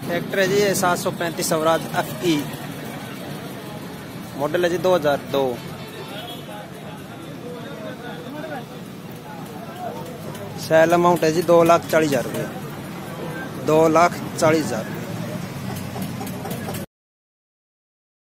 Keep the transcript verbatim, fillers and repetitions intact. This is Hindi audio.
ट्रैक्टर है जी ये सात सौ पैंतीस स्वराज एफ ई, मॉडल है जी दो हजार दो। सेल अमाउंट है जी दो लाख चालीस हजार रुपये, दो लाख चालीस हजार।